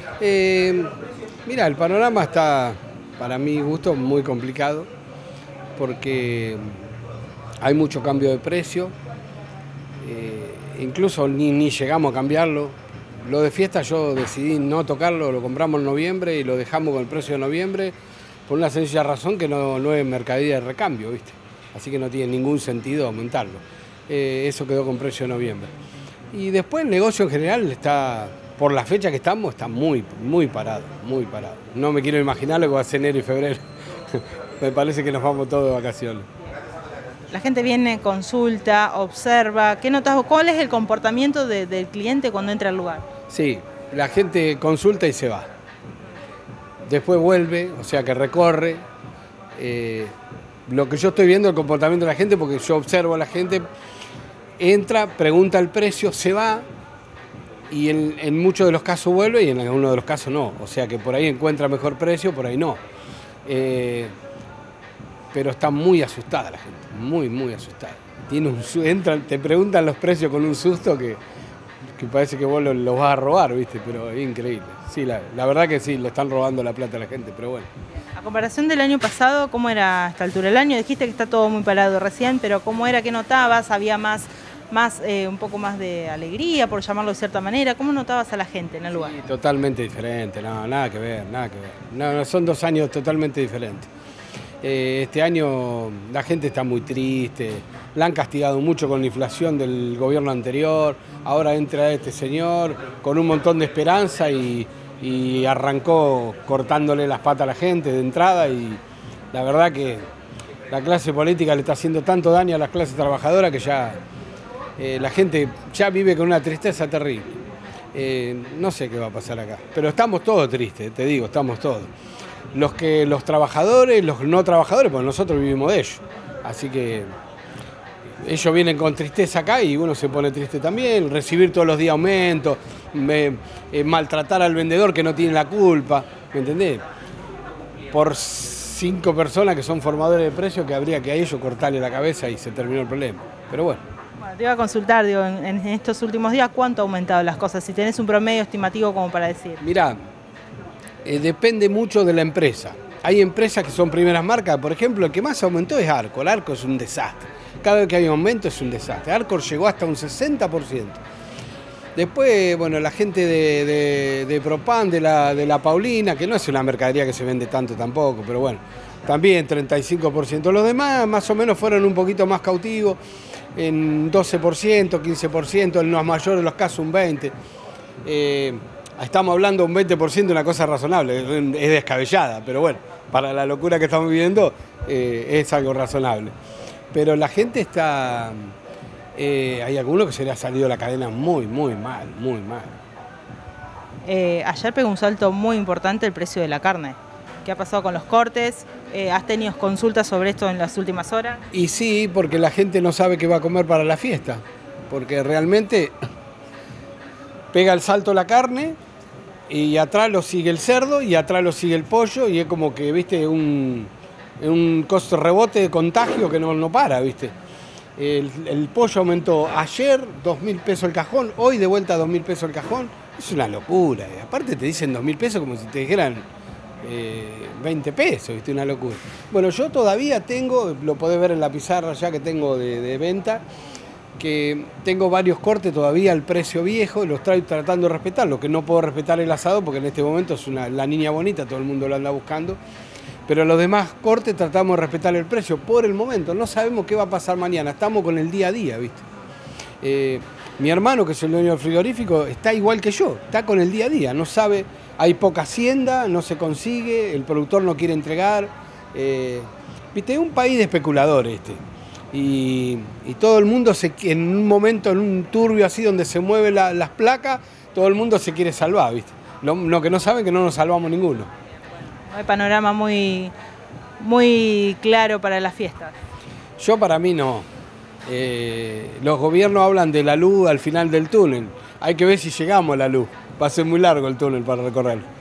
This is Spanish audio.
Eh, Mira, el panorama está, para mi gusto, muy complicado porque hay mucho cambio de precio, incluso ni llegamos a cambiarlo. Lo de fiesta yo decidí no tocarlo, lo compramos en noviembre y lo dejamos con el precio de noviembre por una sencilla razón que no es mercadería de recambio, ¿viste? Así que no tiene ningún sentido aumentarlo. Eso quedó con precio de noviembre. Y después el negocio en general está, por la fecha que estamos, está muy parado, muy parado. No me quiero imaginar lo que va a ser enero y febrero. Me parece que nos vamos todos de vacaciones. La gente viene, consulta, observa. ¿Qué notas vos? ¿Cuál es el comportamiento del cliente cuando entra al lugar? Sí, la gente consulta y se va. Después vuelve, o sea que recorre. Lo que yo estoy viendo el comportamiento de la gente, porque yo observo a la gente, entra, pregunta el precio, se va y en muchos de los casos vuelve y en algunos de los casos no. O sea que por ahí encuentra mejor precio, por ahí no. Pero está muy asustada la gente, muy asustada. Entran, te preguntan los precios con un susto que parece que vos los vas a robar, ¿viste? Pero es increíble. Sí, la verdad que sí, le están robando la plata a la gente, pero bueno. A comparación del año pasado, ¿cómo era a esta altura del año? Dijiste que está todo muy parado recién, pero ¿cómo era? ¿Qué notabas? ¿Había un poco más de alegría, por llamarlo de cierta manera? ¿Cómo notabas a la gente en el lugar? Sí, totalmente diferente, no, nada que ver, nada que ver. No, son 2 años totalmente diferentes. Este año la gente está muy triste, la han castigado mucho con la inflación del gobierno anterior, ahora entra este señor con un montón de esperanza y arrancó cortándole las patas a la gente de entrada y la verdad que la clase política le está haciendo tanto daño a las clases trabajadoras que ya la gente ya vive con una tristeza terrible. No sé qué va a pasar acá, pero estamos todos tristes, te digo, estamos todos. Los trabajadores, los no trabajadores, pues nosotros vivimos de ellos. Así que ellos vienen con tristeza acá y uno se pone triste también. Recibir todos los días aumentos, maltratar al vendedor que no tiene la culpa, ¿me entendés? Por 5 personas que son formadores de precios que habría que a ellos cortarle la cabeza y se terminó el problema. Pero bueno. Bueno, te iba a consultar, digo, en estos últimos días, ¿cuánto ha aumentado las cosas? Si tenés un promedio estimativo como para decir. Mirá, depende mucho de la empresa. Hay empresas que son primeras marcas, por ejemplo, el que más aumentó es Arcor. El Arcor es un desastre. Cada vez que hay un aumento es un desastre. Arcor llegó hasta un 60%. Después, bueno, la gente de Propan, de la Paulina, que no es una mercadería que se vende tanto tampoco, pero bueno, también 35%. Los demás más o menos fueron un poquito más cautivos, en 12%, 15%, en los mayores de los casos un 20%. Estamos hablando de un 20% de una cosa razonable, es descabellada, pero bueno, para la locura que estamos viviendo es algo razonable. Pero la gente está, hay algunos que se le ha salido la cadena muy mal, muy mal. Ayer pegó un salto muy importante el precio de la carne. ¿Qué ha pasado con los cortes? ¿Has tenido consultas sobre esto en las últimas horas? Y sí, porque la gente no sabe qué va a comer para la fiesta, porque realmente pega el salto la carne y atrás lo sigue el cerdo y atrás lo sigue el pollo y es como que, viste, un costo rebote de contagio que no para, viste. El pollo aumentó ayer 2.000 pesos el cajón, hoy de vuelta 2.000 pesos el cajón. Es una locura. Aparte te dicen 2.000 pesos como si te dijeran 20 pesos, viste, una locura. Bueno, yo todavía tengo, lo podés ver en la pizarra ya que tengo de venta, que tengo varios cortes todavía al precio viejo, los estoy tratando de respetar, lo que no puedo respetar el asado porque en este momento es la niña bonita, todo el mundo lo anda buscando, pero los demás cortes tratamos de respetar el precio por el momento, no sabemos qué va a pasar mañana, estamos con el día a día, ¿viste? Mi hermano, que es el dueño del frigorífico, está igual que yo, está con el día a día, no sabe, hay poca hacienda, no se consigue, el productor no quiere entregar, ¿viste? Es un país de especuladores y todo el mundo, en un momento, en un turbio así donde se mueven las placas, todo el mundo se quiere salvar, ¿viste? Lo que no saben que no nos salvamos ninguno. Hay panorama muy claro para las fiestas. Yo para mí no. Los gobiernos hablan de la luz al final del túnel. Hay que ver si llegamos a la luz. Va a ser muy largo el túnel para recorrer.